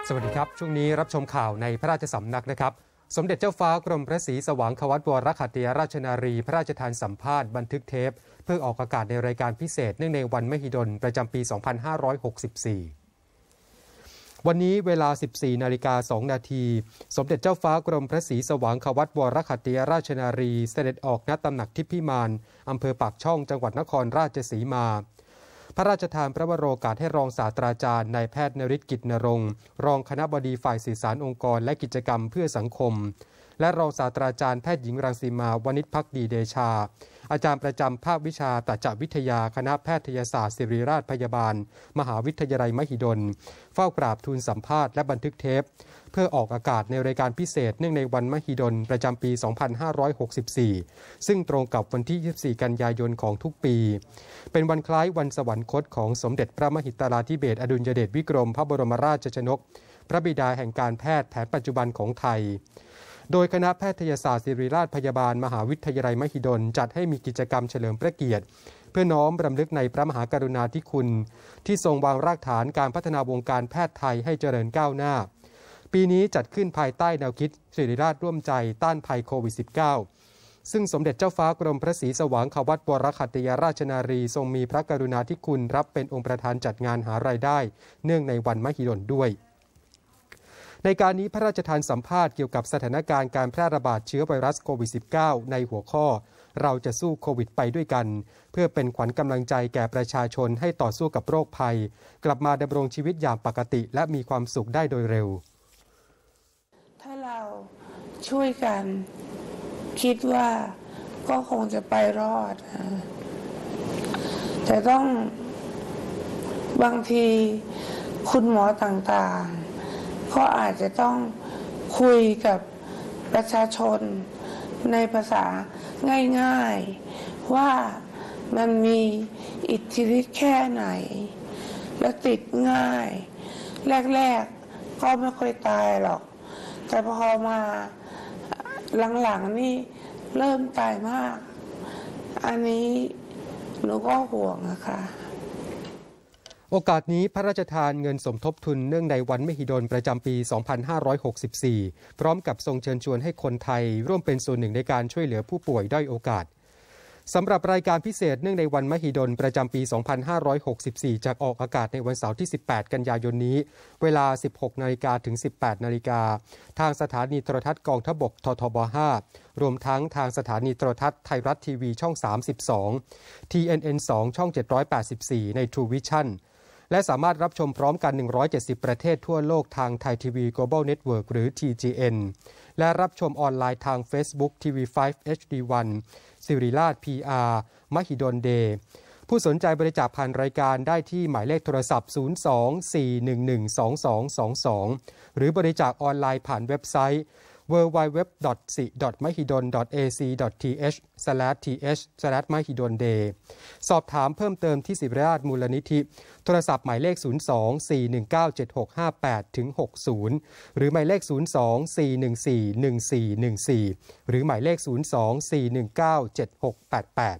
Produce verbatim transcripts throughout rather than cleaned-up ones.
สวัสดีครับช่วงนี้รับชมข่าวในพระราชสำนักนะครับสมเด็จเจ้าฟ้ากรมพระศรีสว่างควัตวรขัตติยราชนารีพระราชทานสัมภาษณ์บันทึกเทปเพื่อออกอากาศในรายการพิเศษเนื่องในวันมหิดลประจำปี สองพันห้าร้อยหกสิบสี่ วันนี้เวลา สิบสี่นาฬิกาสองนาทีสมเด็จเจ้าฟ้ากรมพระศรีสว่างควัตวรขัตติยราชนารีเสด็จออกณตำหนักทิพย์พิมานอำเภอปากช่องจังหวัดนครราชสีมาพระราชทานพระวโรกาสให้รองศาสตราจารย์นายแพทย์นฤทธิ์กิจนรงค์รองคณบดีฝ่ายสื่อสารองค์กรและกิจกรรมเพื่อสังคมและรองศาสตราจารย์แพทย์หญิงรังสีมาวณิชภักดีเดชาอาจารย์ประจำภาควิชาตัจวิทยาคณะแพทยศาสตร์ศิริราชพยาบาลมหาวิทยาลัยมหิดลเฝ้ากราบทูลสัมภาษณ์และบันทึกเทปเพื่อออกอากาศในรายการพิเศษเนื่องในวันมหิดลประจำปี สองพันห้าร้อยหกสิบสี่ ซึ่งตรงกับวันที่ ยี่สิบสี่ กันยายนของทุกปีเป็นวันคล้ายวันสวรรคตของสมเด็จพระมหิดลาธิเบศรอดุลยเดชวิกรมพระบรมราชชนกพระบิดาแห่งการแพทย์แผนปัจจุบันของไทยโดยคณะแพทยศาสตร์ศิริราชพยาบาลมหาวิทยาลัยมหิดลจัดให้มีกิจกรรมเฉลิมพระเกียรติเพื่อน้อมรำลึกในพระมหากรุณาธิคุณที่ทรงวางรากฐานการพัฒนาวงการแพทย์ไทยให้เจริญก้าวหน้าปีนี้จัดขึ้นภายใต้แนวคิดศิริราชร่วมใจต้านภัยโควิด สิบเก้า ซึ่งสมเด็จเจ้าฟ้ากรมพระศรีสว่างควัตวรขัตติยราชนารีทรงมีพระกรุณาธิคุณรับเป็นองค์ประธานจัดงานหารายได้เนื่องในวันมหิดลด้วยในการนี้พระราชทานสัมภาษณ์เกี่ยวกับสถานการณ์การแพร่ระบาดเชื้อไวรัสโควิด สิบเก้า ในหัวข้อเราจะสู้โควิดไปด้วยกันเพื่อเป็นขวัญกำลังใจแก่ประชาชนให้ต่อสู้กับโรคภัยกลับมาดำรงชีวิตอย่างปกติและมีความสุขได้โดยเร็วถ้าเราช่วยกันคิดว่าก็คงจะไปรอดแต่ต้องบางทีคุณหมอต่างๆก็อาจจะต้องคุยกับประชาชนในภาษาง่ายๆว่ามันมีอิทธิฤทธิ์แค่ไหนและติดง่ายแรกๆก็ไม่ค่อยตายหรอกแต่พอมาหลังๆนี่เริ่มตายมากอันนี้หนูก็ห่วงนะคะโอกาสนี้พระราชทานเงินสมทบทุนเนื่องในวันมหิดลประจำปี สองพันห้าร้อยหกสิบสี่ พร้อมกับทรงเชิญชวนให้คนไทยร่วมเป็นส่วนหนึ่งในการช่วยเหลือผู้ป่วยด้อยโอกาสสำหรับรายการพิเศษเนื่องในวันมหิดลประจำปี สองพันห้าร้อยหกสิบสี่ จะออกอากาศในวันเสาร์ที่ สิบแปด กันยายนนี้เวลา สิบหกนาฬิกา ถึง สิบแปดนาฬิกา ทางสถานีโทรทัศน์กองทัพบกททบ ห้ารวมทั้งทางสถานีโทรทัศน์ไทยรัฐทีวีช่อง สามสิบสอง ที เอ็น เอ็น สอง ช่อง เจ็ดร้อยแปดสิบสี่ ใน True Visionและสามารถรับชมพร้อมกันหนึ่งร้อยเจ็ดสิบประเทศทั่วโลกทางไทยทีวี Global Network หรือ ที จี เอ็น และรับชมออนไลน์ทาง Facebook ที วี ไฟว์ เอช ดี วัน สิริราช พี อาร์ มหิดลเดย์ผู้สนใจบริจาคผ่านรายการได้ที่หมายเลขโทรศัพท์ ศูนย์ สอง สี่ หนึ่ง หนึ่ง สอง สอง สอง สอง หรือบริจาคออนไลน์ผ่านเว็บไซต์ ดับเบิลยู ดับเบิลยู ดับเบิลยู ดอท ซี ดอท มหิดล ดอท เอ ซี ดอท ที เอช สแลช ที เอช สแลช มหิดลเดย์สอบถามเพิ่มเติมที่ศิริราชมูลนิธิโทรศัพท์หมายเลข ศูนย์ สอง สี่ หนึ่ง เก้า เจ็ด หก ห้า แปด ถึง หกสิบ หรือหมายเลข ศูนย์ สอง สี่ หนึ่ง สี่ หนึ่ง สี่ หนึ่ง สี่ หรือหมายเลข ศูนย์ สอง สี่ หนึ่ง เก้า เจ็ด หก แปด แปด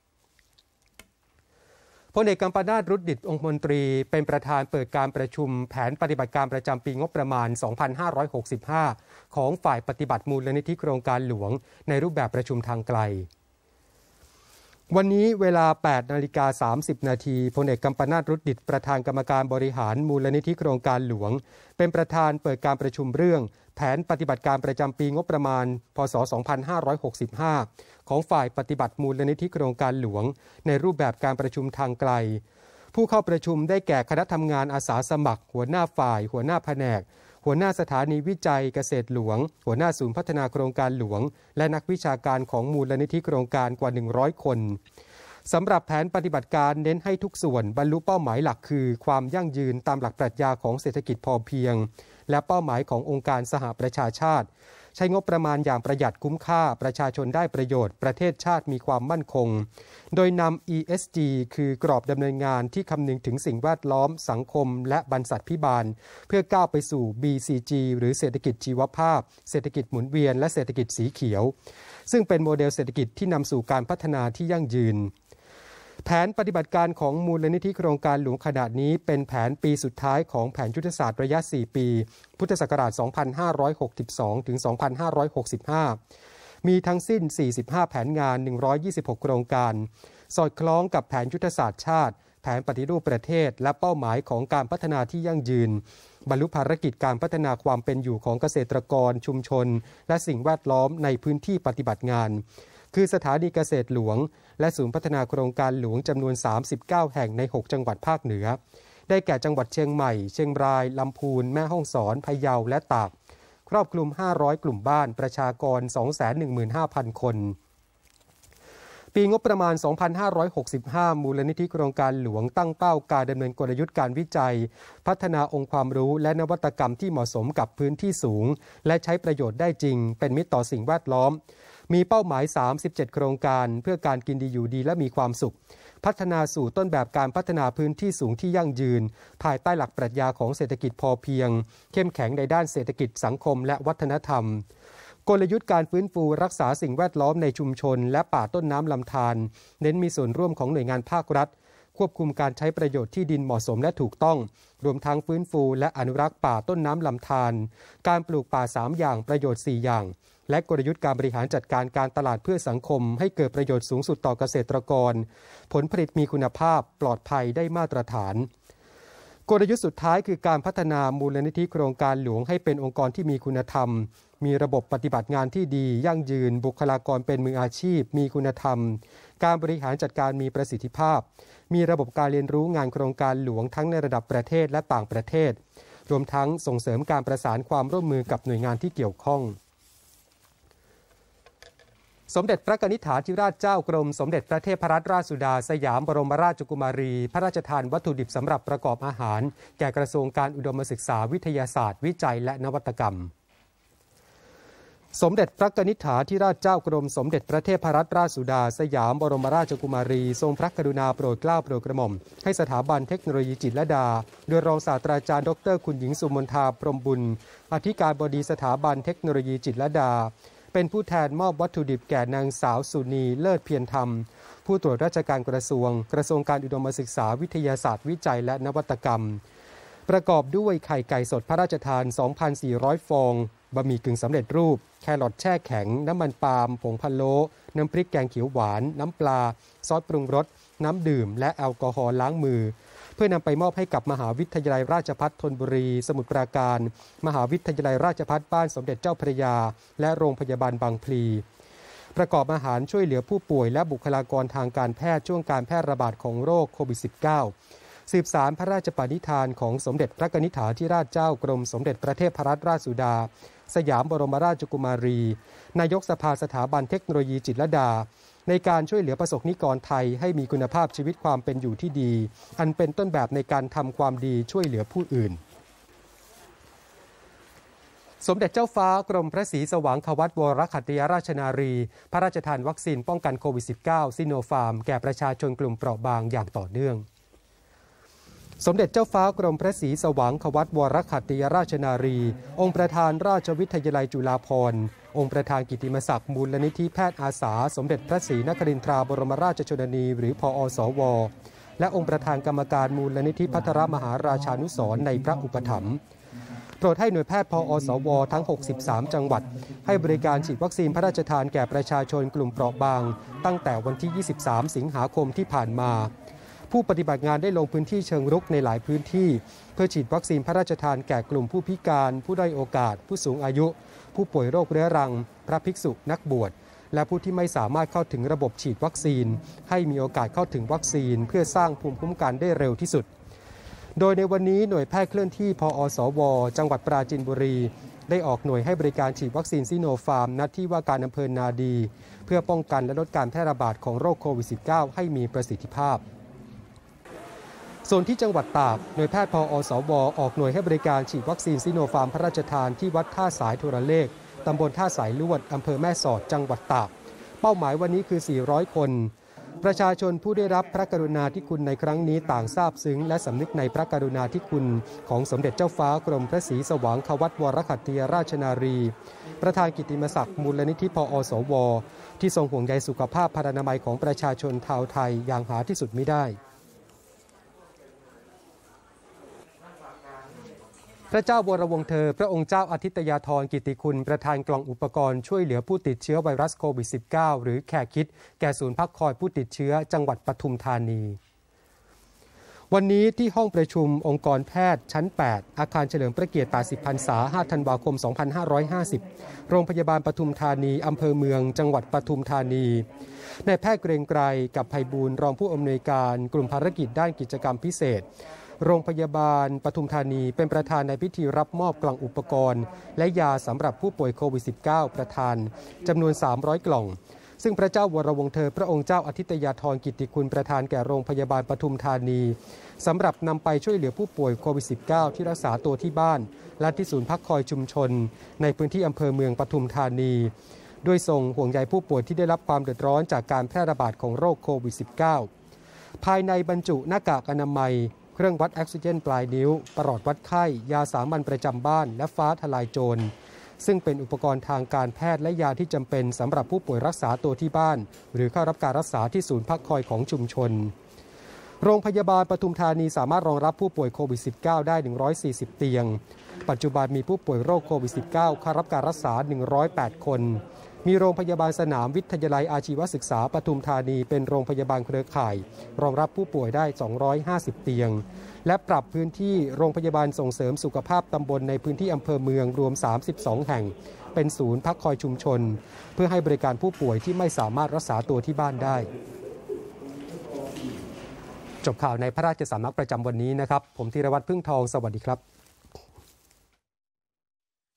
พลเอกกัมปนาท รุดดิษฐ์องคมนตรีเป็นประธานเปิดการประชุมแผนปฏิบัติการประจำปีงบประมาณ สองพันห้าร้อยหกสิบห้า ของฝ่ายปฏิบัติมูลนิธิโครงการหลวงในรูปแบบประชุมทางไกลวันนี้เวลา แปดนาฬิกาสามสิบนาทีพลเอกกัมปนาท รุดดิษฐ์ประธานกรรมการบริหารมูลนิธิโครงการหลวงเป็นประธานเปิดการประชุมเรื่องแผนปฏิบัติการประจำปีงบประมาณพ.ศ. สองพันห้าร้อยหกสิบห้า ของฝ่ายปฏิบัติมูลนิธิโครงการหลวงในรูปแบบการประชุมทางไกลผู้เข้าประชุมได้แก่คณะทำงานอาสาสมัครหัวหน้าฝ่ายหัวหน้าแผนกหัวหน้าสถานีวิจัยเกษตรหลวงหัวหน้าศูนย์พัฒนาโครงการหลวงและนักวิชาการของมูลนิธิโครงการกว่าหนึ่งร้อยคนสำหรับแผนปฏิบัติการเน้นให้ทุกส่วนบรรลุเป้าหมายหลักคือความยั่งยืนตามหลักปรัชญาของเศรษฐกิจพอเพียงและเป้าหมายขององค์การสหประชาชาติใช้งบประมาณอย่างประหยัดคุ้มค่าประชาชนได้ประโยชน์ประเทศชาติมีความมั่นคงโดยนำ อี เอส จี คือกรอบดำเนินงานที่คำนึงถึงสิ่งแวดล้อมสังคมและบรรษัทพิบาลเพื่อก้าวไปสู่ บี ซี จี หรือเศรษฐกิจชีวภาพเศรษฐกิจหมุนเวียนและเศรษฐกิจสีเขียวซึ่งเป็นโมเดลเศรษฐกิจที่นำสู่การพัฒนาที่ยั่งยืนแผนปฏิบัติการของมูลนิธิโครงการหลวงขณะนี้เป็นแผนปีสุดท้ายของแผนยุทธศาสตร์ระยะ สี่ ปี พุทธศักราช สองพันห้าร้อยหกสิบสอง ถึง สองพันห้าร้อยหกสิบห้า มีทั้งสิ้น สี่สิบห้า แผนงาน หนึ่งร้อยยี่สิบหก โครงการ สอดคล้องกับแผนยุทธศาสตร์ชาติ แผนปฏิรูปประเทศ และเป้าหมายของการพัฒนาที่ยั่งยืน บรรลุภารกิจการพัฒนาความเป็นอยู่ของเกษตรกร ชุมชน และสิ่งแวดล้อมในพื้นที่ปฏิบัติงานคือสถานีเกษตรหลวงและศูนย์พัฒนาโครงการหลวงจำนวน สามสิบเก้า แห่งใน หก จังหวัดภาคเหนือได้แก่จังหวัดเชียงใหม่เชียงรายลำพูนแม่ฮ่องสอนพะเยาและตากครอบคลุมห้าร้อยกลุ่มบ้านประชากร สองแสนหนึ่งหมื่นห้าพัน คนปีงบประมาณ สองพันห้าร้อยหกสิบห้า มูลนิธิโครงการหลวงตั้งเป้าการดำเนินกลยุทธ์การวิจัยพัฒนาองค์ความรู้และนวัตกรรมที่เหมาะสมกับพื้นที่สูงและใช้ประโยชน์ได้จริงเป็นมิตรต่อสิ่งแวดล้อมมีเป้าหมาย สามสิบเจ็ด โครงการเพื่อการกินดีอยู่ดีและมีความสุขพัฒนาสู่ต้นแบบการพัฒนาพื้นที่สูงที่ยั่งยืนภายใต้หลักปรัชญาของเศรษฐกิจพอเพียงเข้มแข็งในด้านเศรษฐกิจสังคมและวัฒนธรรมกลยุทธ์การฟื้นฟูรักษาสิ่งแวดล้อมในชุมชนและป่าต้นน้ำลำธารเน้นมีส่วนร่วมของหน่วยงานภาครัฐควบคุมการใช้ประโยชน์ที่ดินเหมาะสมและถูกต้องรวมทั้งฟื้นฟูและอนุรักษ์ป่าต้นน้ำลำธารการปลูกป่าสามอย่างประโยชน์สี่อย่างและกลยุทธ์การบริหารจัดการการตลาดเพื่อสังคมให้เกิดประโยชน์สูงสุดต่อเกษตรกรผลผลิตมีคุณภาพปลอดภัยได้มาตรฐานกลยุทธ์สุดท้ายคือการพัฒนามูลนิธิโครงการหลวงให้เป็นองค์กรที่มีคุณธรรมมีระบบปฏิบัติงานที่ดียั่งยืนบุคลากรเป็นมืออาชีพมีคุณธรรมการบริหารจัดการมีประสิทธิภาพมีระบบการเรียนรู้งานโครงการหลวงทั้งในระดับประเทศและต่างประเทศรวมทั้งส่งเสริมการประสานความร่วมมือกับหน่วยงานที่เกี่ยวข้องสมเด็จพระนิธิถาธิราชเจ้ากรมสมเด็จพระเทพรัตนราชสุดาสยามบรมราชกุมารีพระราชทานวัตถุดิบสำหรับประกอบอาหารแก่กระทรวงการอุดมศึกษาวิทยาศาสตร์วิจัยและนวัตกรรมสมเด็จพระนิธิถาธิราชเจ้ากรมสมเด็จพระเทพรัตนราชสุดาสยามบรมราชกุมารีทรงพระกรุณาโปรดเกล้าโปรดกระหม่อมให้สถาบันเทคโนโลยีจิตรลดาโดยรองศาสตราจารย์ดรคุณหญิงสุมนทาพรหมบุญอธิการบดีสถาบันเทคโนโลยีจิตรลดาเป็นผู้แทนมอบวัตถุดิบแก่นางสาวสุนีเลิศเพียรธรรมผู้ตรวจราชการกระทรวงกระทรวงการอุดมศึกษาวิทยาศาสตร์วิจัยและนวัตกรรมประกอบด้วยไข่ไก่สดพระราชทาน สองพันสี่ร้อย ฟองบะหมี่กึ่งสำเร็จรูปแครอทแช่แข็งน้ำมันปาล์มผงพะโล้น้ำพริกแกงเขียวหวานน้ำปลาซอสปรุงรสน้ำดื่มและแอลกอฮอล์ล้างมือเพื่อนำไปมอบให้กับมหาวิทยาลัยราชภัฏธนบุรีสมุทรปราการมหาวิทยาลัยราชภัฏบ้านสมเด็จเจ้าพระยาและโรงพยาบาลบางพลีประกอบอาหารช่วยเหลือผู้ป่วยและบุคลากรทางการแพทย์ช่วงการแพร่ระบาดของโรคโควิด สิบเก้า สืบสารพระราชปณิธานของสมเด็จพระนิธิถาธิราชเจ้ากรมสมเด็จพระเทพรัตนราชสุดาสยามบรมราชกุมารีนายกสภาสถาบันเทคโนโลยีจิตรลดาในการช่วยเหลือประสบนิกรไทยให้มีคุณภาพชีวิตความเป็นอยู่ที่ดีอันเป็นต้นแบบในการทำความดีช่วยเหลือผู้อื่นสมเด็จเจ้าฟ้ากรมพระศรีสว่างควัตวรขัตติยราชนารีพระราชทานวัคซีนป้องกันโควิด สิบเก้า ซิโนฟาร์มแก่ประชาชนกลุ่มเปราะบางอย่างต่อเนื่องสมเด็จเจ้าฟ้ากรมพระศรีสว่างควัตวรขัตติยราชนารีองค์ประธานราชวิทยาลัยจุฬาภรณ์องค์ประธานกิตติมศักดิ์มูลนิธิแพทย์อาสาสมเด็จพระศรีนครินทราบรมราชชนนีหรือพอสวและองค์ประธานกรรมการมูลนิธิภัทรมหาราชานุสรณ์ในพระอุปถัมภ์โปรดให้หน่วยแพทย์พอสวทั้งหกสิบสามจังหวัดให้บริการฉีดวัคซีนพระราชทานแก่ประชาชนกลุ่มเปราะบางตั้งแต่วันที่ยี่สิบสามสิงหาคมที่ผ่านมาผู้ปฏิบัติงานได้ลงพื้นที่เชิงรุกในหลายพื้นที่เพื่อฉีดวัคซีนพระราชทานแก่กลุ่มผู้พิการผู้ด้อยโอกาสผู้สูงอายุผู้ป่วยโรคเรื้อรังพระภิกษุนักบวชและผู้ที่ไม่สามารถเข้าถึงระบบฉีดวัคซีนให้มีโอกาสเข้าถึงวัคซีนเพื่อสร้างภูมิคุ้มกันได้เร็วที่สุดโดยในวันนี้หน่วยแพทย์เคลื่อนที่พอสวจังหวัดปราจีนบุรีได้ออกหน่วยให้บริการฉีดวัคซีนซิโนฟาร์มณที่ว่าการอำเภอนาดีเพื่อป้องกันและลดการแพร่ระบาดของโรคโควิด สิบเก้า ให้มีประสิทธิภาพส่วนที่จังหวัดตากหน่วยแพทย์พอสวออกหน่วยให้บริการฉีดวัคซีนซิโนฟาร์มพระราชทานที่วัดท่าสายโทรเลขตำบลท่าสายลวดอำเภอแม่สอดจังหวัดตากเป้าหมายวันนี้คือสี่ร้อยคนประชาชนผู้ได้รับพระกรุณาธิคุณในครั้งนี้ต่างซาบซึ้งและสำนึกในพระกรุณาธิคุณของสมเด็จเจ้าฟ้ากรมพระศรีสว่างควัตวรขัตติยราชนารีประธานกิตติมศักดิ์มูลนิธิพอสวที่ทรงห่วงใยสุขภาพพรรณนามัยของประชาชนชาวไทยอย่างหาที่สุดมิได้พระเจ้าวรวงศ์เธอพระองค์เจ้าอาทิตยาธรกิติคุณประธานกล่องอุปกรณ์ช่วยเหลือผู้ติดเชื้อไวรัสโควิด สิบเก้า หรือแคร์คิดแก่ศูนย์พักคอยผู้ติดเชื้อจังหวัดปทุมธานีวันนี้ที่ห้องประชุมองค์กรแพทย์ชั้น แปด อาคารเฉลิมพระเกียรติ แปดสิบ พรรษา ห้า ธันวาคม สองพันห้าร้อยห้าสิบ โรงพยาบาลปทุมธานีอำเภอเมืองจังหวัดปทุมธานีนายแพทย์เกรียงไกรกับไพบูลย์รองผู้อำนวยการกลุ่มภารกิจด้านกิจกรรมพิเศษโรงพยาบาลปทุมธานีเป็นประธานในพิธีรับมอบกล่องอุปกรณ์และยาสำหรับผู้ป่วยโควิด สิบเก้า ประธานจำนวน สามร้อย กล่องซึ่งพระเจ้าวรวงศ์เธอพระองค์เจ้าอาทิตยาธรกิติคุณประธานแก่โรงพยาบาลปทุมธานีสำหรับนำไปช่วยเหลือผู้ป่วยโควิด สิบเก้า ที่รักษาตัวที่บ้านและที่ศูนย์พักคอยชุมชนในพื้นที่อำเภอเมืองปทุมธานีด้วยทรงห่วงใยผู้ป่วยที่ได้รับความเดือดร้อนจากการแพร่ระบาดของโรคโควิด สิบเก้า ภายในบรรจุหน้ากากอนามัยเครื่องวัดออกซิเจนปลายนิ้วปลอดวัดไข้ยาสามัญประจำบ้านและฟ้าทลายโจรซึ่งเป็นอุปกรณ์ทางการแพทย์และยาที่จำเป็นสำหรับผู้ป่วยรักษาตัวที่บ้านหรือเข้ารับการรักษาที่ศูนย์พักคอยของชุมชนโรงพยาบาลปทุมธานีสามารถรองรับผู้ป่วยโควิด สิบเก้า ได้ หนึ่งร้อยสี่สิบ เตียงปัจจุบันมีผู้ป่วยโรคโควิด สิบเก้า เข้ารับการรักษา หนึ่งร้อยแปด คนมีโรงพยาบาลสนามวิทยาลัยอาชีวศึกษาปทุมธานีเป็นโรงพยาบาลเครือข่ายรองรับผู้ป่วยได้ สองร้อยห้าสิบ เตียงและปรับพื้นที่โรงพยาบาลส่งเสริมสุขภาพตำบลในพื้นที่อำเภอเมืองรวม สามสิบสอง แห่งเป็นศูนย์พักคอยชุมชนเพื่อให้บริการผู้ป่วยที่ไม่สามารถรักษาตัวที่บ้านได้จบข่าวในพระราชสำนักประจำวันนี้นะครับผมธีรวัตรพึ่งทองสวัสดีครับ